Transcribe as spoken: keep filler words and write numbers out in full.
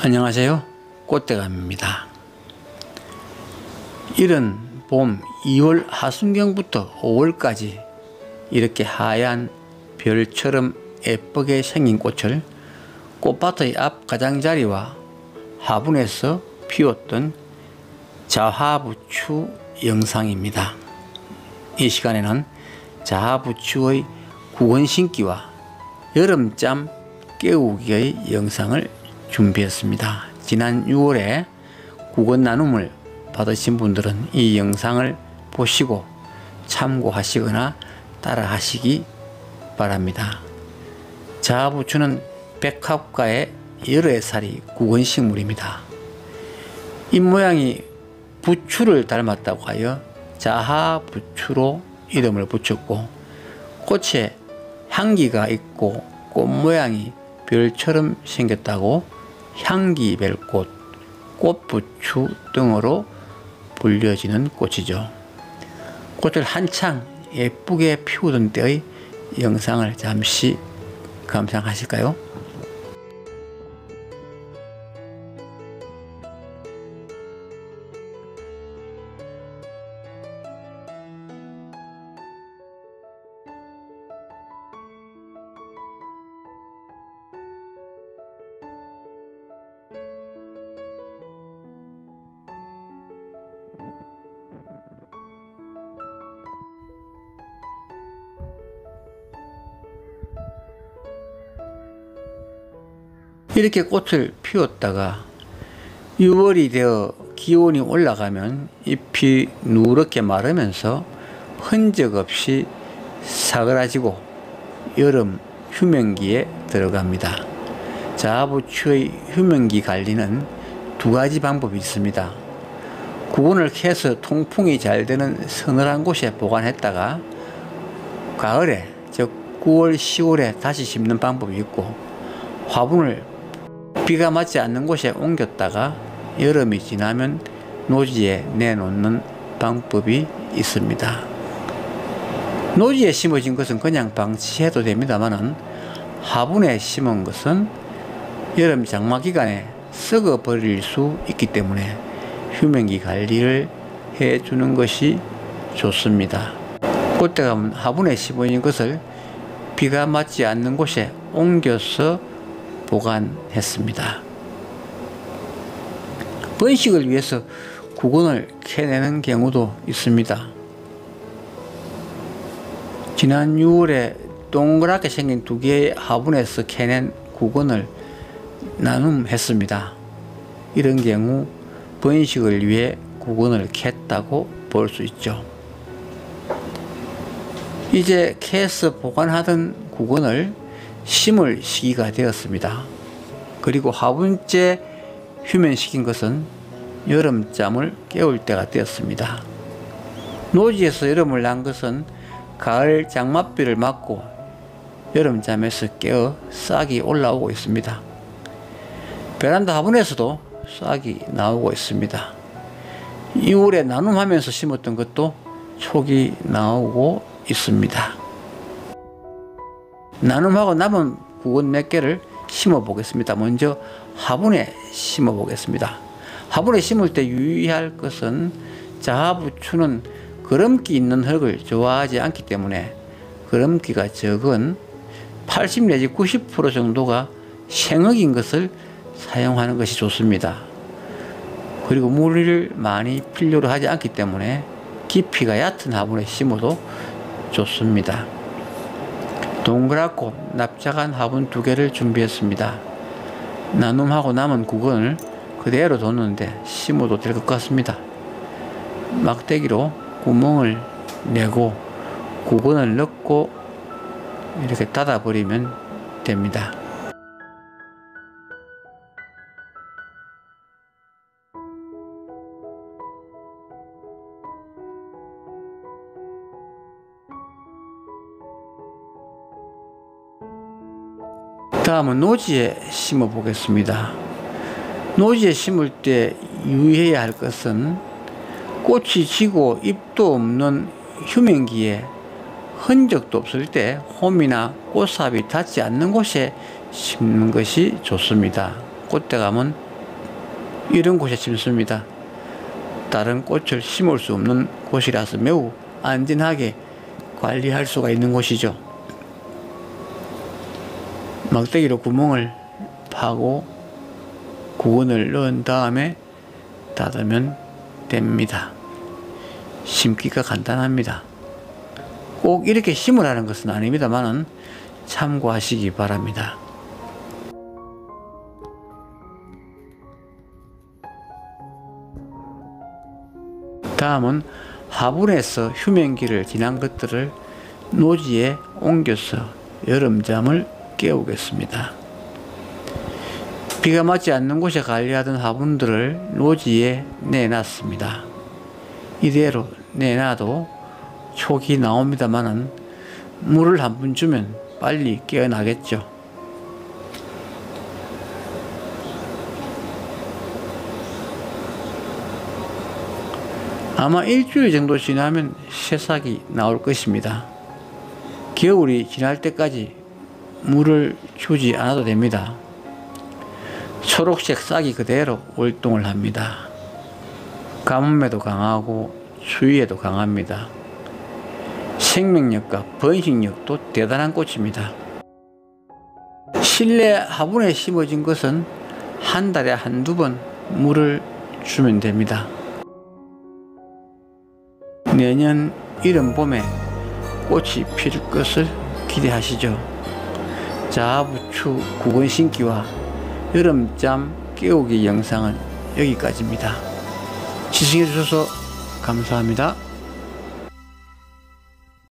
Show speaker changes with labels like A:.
A: 안녕하세요. 꽃대감입니다. 이른 봄 이월 하순경부터 오월까지 이렇게 하얀 별처럼 예쁘게 생긴 꽃을 꽃밭의 앞 가장자리와 화분에서 피웠던 자화부추 영상입니다. 이 시간에는 자화부추의 구건 심기와 여름잠 깨우기의 영상을 준비했습니다. 지난 유월에 구건 나눔을 받으신 분들은 이 영상을 보시고 참고하시거나 따라 하시기 바랍니다. 자화부추는 백합과의 여러 살이 구건 식물입니다. 잎모양이 부추를 닮았다고 하여 자화부추로 이름을 붙였고, 꽃에 향기가 있고 꽃 모양이 별처럼 생겼다고 향기별꽃, 꽃부추 등으로 불려지는 꽃이죠. 꽃을 한창 예쁘게 피우던 때의 영상을 잠시 감상하실까요? 이렇게 꽃을 피웠다가 유월이 되어 기온이 올라가면 잎이 누렇게 마르면서 흔적 없이 사그라지고 여름 휴면기에 들어갑니다. 자화부추의 휴면기 관리는 두 가지 방법이 있습니다. 구건을 캐서 통풍이 잘 되는 서늘한 곳에 보관했다가 가을에, 즉 구월, 시월에 다시 심는 방법이 있고, 화분을 비가 맞지 않는 곳에 옮겼다가 여름이 지나면 노지에 내놓는 방법이 있습니다. 노지에 심어진 것은 그냥 방치해도 됩니다만은 화분에 심은 것은 여름 장마 기간에 썩어 버릴 수 있기 때문에 휴면기 관리를 해주는 것이 좋습니다. 꽃대감은 화분에 심어진 것을 비가 맞지 않는 곳에 옮겨서 보관했습니다. 번식을 위해서 구건을 캐내는 경우도 있습니다. 지난 유월에 동그랗게 생긴 두 개의 화분에서 캐낸 구건을 나눔했습니다. 이런 경우 번식을 위해 구건을 캤다고 볼 수 있죠. 이제 캐서 보관하던 구건을 심을 시기가 되었습니다. 그리고 화분째 휴면시킨 것은 여름잠을 깨울 때가 되었습니다. 노지에서 여름을 난 것은 가을 장맛비를 맞고 여름잠에서 깨어 싹이 올라오고 있습니다. 베란다 화분에서도 싹이 나오고 있습니다. 이월에 나눔하면서 심었던 것도 촉이 나오고 있습니다. 나눔하고 남은 구건 몇 개를 심어 보겠습니다. 먼저 화분에 심어 보겠습니다. 화분에 심을 때 유의할 것은 자화부추는 거름기 있는 흙을 좋아하지 않기 때문에 거름기가 적은 팔십 내지 구십 퍼센트 정도가 생흙인 것을 사용하는 것이 좋습니다. 그리고 물을 많이 필요로 하지 않기 때문에 깊이가 얕은 화분에 심어도 좋습니다. 동그랗고 납작한 화분 두 개를 준비했습니다. 나눔하고 남은 구건을 그대로 뒀는데 심어도 될 것 같습니다. 막대기로 구멍을 내고 구건을 넣고 이렇게 닫아 버리면 됩니다. 다음은 노지에 심어 보겠습니다. 노지에 심을 때 유의해야 할 것은 꽃이 지고 잎도 없는 휴면기에 흔적도 없을 때 홈이나 꽃삽이 닿지 않는 곳에 심는 것이 좋습니다. 꽃대감은 이런 곳에 심습니다. 다른 꽃을 심을 수 없는 곳이라서 매우 안전하게 관리할 수가 있는 곳이죠. 막대기로 구멍을 파고 구근을 넣은 다음에 닫으면 됩니다. 심기가 간단합니다. 꼭 이렇게 심으라는 것은 아닙니다만은 참고하시기 바랍니다. 다음은 화분에서 휴면기를 지난 것들을 노지에 옮겨서 여름잠을 깨우겠습니다. 비가 맞지 않는 곳에 관리하던 화분들을 노지에 내놨습니다. 이대로 내놔도 촉이 나옵니다만은 물을 한 번 주면 빨리 깨어나겠죠. 아마 일주일 정도 지나면 새싹이 나올 것입니다. 겨울이 지날 때까지 물을 주지 않아도 됩니다. 초록색 싹이 그대로 월동을 합니다. 가뭄에도 강하고 추위에도 강합니다. 생명력과 번식력도 대단한 꽃입니다. 실내 화분에 심어진 것은 한 달에 한두 번 물을 주면 됩니다. 내년 이른 봄에 꽃이 필 것을 기대하시죠. 자아부추 구근 심기와 여름잠 깨우기 영상은 여기까지입니다. 시청해 주셔서 감사합니다.